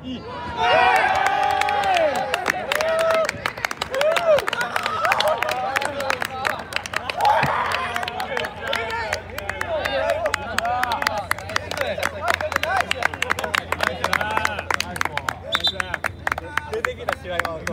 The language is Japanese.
いい。出てきた試合は。